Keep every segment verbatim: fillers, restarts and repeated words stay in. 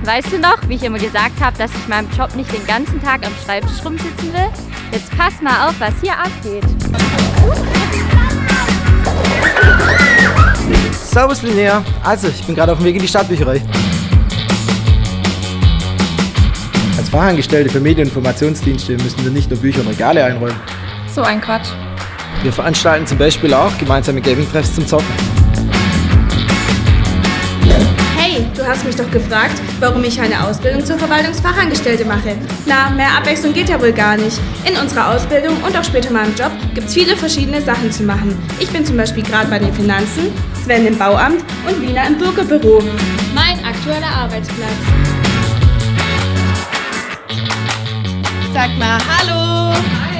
weißt du noch, wie ich immer gesagt habe, dass ich meinem Job nicht den ganzen Tag am Schreibtisch rumsitzen will? Jetzt pass mal auf, was hier abgeht. Servus Linnea. Also, ich bin gerade auf dem Weg in die Stadtbücherei. Als Fachangestellte für Medien- und Informationsdienste müssen wir nicht nur Bücher und Regale einräumen. So ein Quatsch. Wir veranstalten zum Beispiel auch gemeinsame Gaming-Treffs zum Zocken. Hey, du hast mich doch gefragt, warum ich eine Ausbildung zur Verwaltungsfachangestellte mache. Na, mehr Abwechslung geht ja wohl gar nicht. In unserer Ausbildung und auch später mal im Job gibt es viele verschiedene Sachen zu machen. Ich bin zum Beispiel gerade bei den Finanzen, Sven im Bauamt und Lina im Bürgerbüro. Mein aktueller Arbeitsplatz. Sag mal Hallo!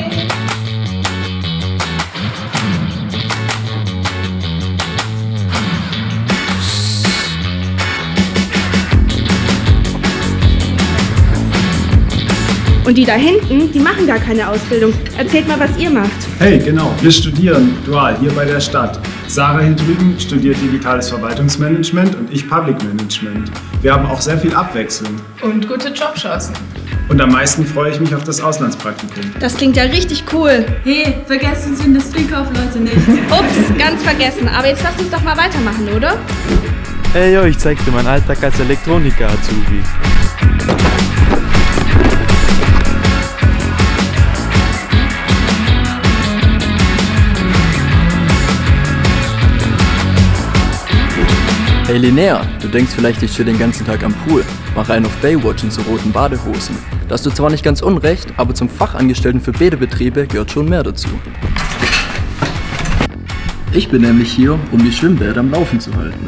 Und die da hinten, die machen gar keine Ausbildung. Erzählt mal, was ihr macht. Hey, genau, wir studieren dual hier bei der Stadt. Sarah hier drüben studiert digitales Verwaltungsmanagement und ich Public Management. Wir haben auch sehr viel Abwechslung. Und gute Jobchancen. Und am meisten freue ich mich auf das Auslandspraktikum. Das klingt ja richtig cool. Hey, vergesst uns Industriekaufleute nicht. Ups, ganz vergessen. Aber jetzt lasst uns doch mal weitermachen, oder? Hey, yo, ich zeig dir meinen Alltag als Elektroniker-Azubi. Hey Linnea, du denkst vielleicht, ich chill den ganzen Tag am Pool, mach einen auf Baywatch in so roten Badehosen. Da hast du zwar nicht ganz unrecht, aber zum Fachangestellten für Bäderbetriebe gehört schon mehr dazu. Ich bin nämlich hier, um die Schwimmbäder am Laufen zu halten.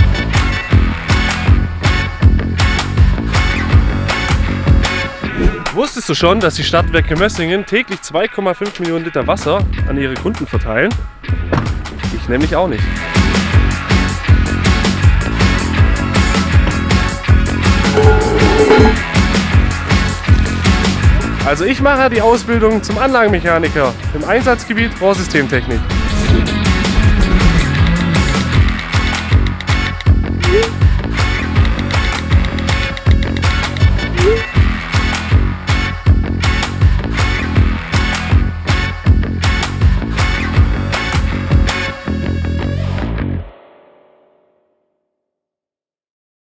Wusstest du schon, dass die Stadtwerke Mössingen täglich zwei Komma fünf Millionen Liter Wasser an ihre Kunden verteilen? Ich nämlich auch nicht. Also ich mache die Ausbildung zum Anlagenmechaniker im Einsatzgebiet Rohrsystemtechnik.